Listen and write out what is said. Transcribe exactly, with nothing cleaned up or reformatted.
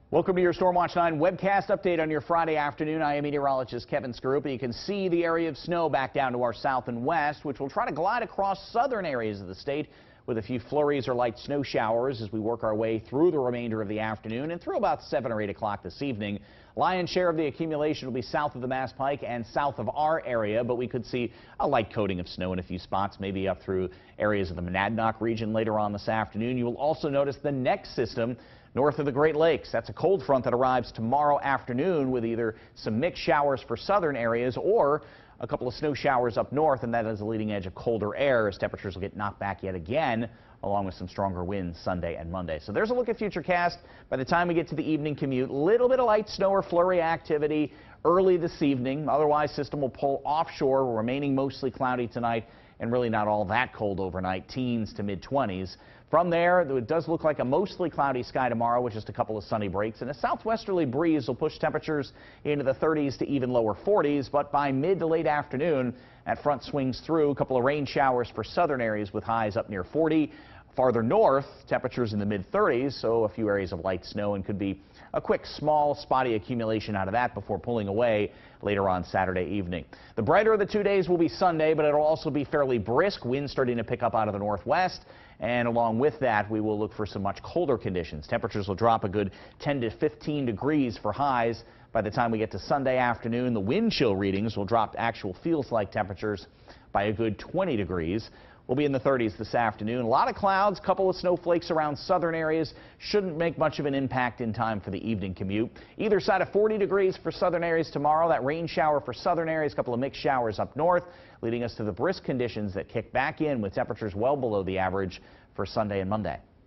Welcome to your Storm Watch nine webcast update on your Friday afternoon. I am meteorologist Kevin Skarupa. You can see the area of snow back down to our south and west, which will try to glide across southern areas of the state with a few flurries or light snow showers as we work our way through the remainder of the afternoon and through about seven or eight o'clock this evening. Lion's share of the accumulation will be south of the Mass Pike and south of our area, but we could see a light coating of snow in a few spots, maybe up through areas of the Monadnock region later on this afternoon. You will also notice the next system north of the Great Lakes. That's a cold front that arrives tomorrow afternoon with either some mixed showers for southern areas or a couple of snow showers up north, and that is the leading edge of colder air as temperatures will get knocked back yet again, along with some stronger winds Sunday and Monday. So there's a look at Futurecast. By the time we get to the evening commute, little bit of light snow or flurry activity early this evening. Otherwise, system will pull offshore, remaining mostly cloudy tonight and really not all that cold overnight, teens to mid twenties. From there, it does look like a mostly cloudy sky tomorrow with just a couple of sunny breaks, and a southwesterly breeze will push temperatures into the thirties to even lower forties, but by mid to late afternoon, that front swings through. A couple of rain showers for southern areas with highs up near forty. Farther north, temperatures in the mid thirties, so a few areas of light snow, and could be a quick, small, spotty accumulation out of that before pulling away later on Saturday evening. The brighter of the two days will be Sunday, but it'll also be fairly brisk. Winds starting to pick up out of the northwest, and along with that, we will look for some much colder conditions. Temperatures will drop a good ten to fifteen degrees for highs. By the time we get to Sunday afternoon, the wind chill readings will drop actual feels-like temperatures by a good twenty degrees. We'll be in the thirties this afternoon. A lot of clouds, couple of snowflakes around southern areas. Shouldn't make much of an impact in time for the evening commute. Either side of forty degrees for southern areas tomorrow. That rain shower for southern areas, a couple of mixed showers up north, leading us to the brisk conditions that kick back in with temperatures well below the average for Sunday and Monday.